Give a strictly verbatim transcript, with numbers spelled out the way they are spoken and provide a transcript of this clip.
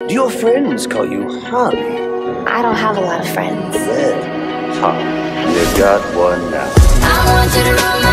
Do your friends call you Harley? I don't have a lot of friends. Well, ha, you got one now. I want you to run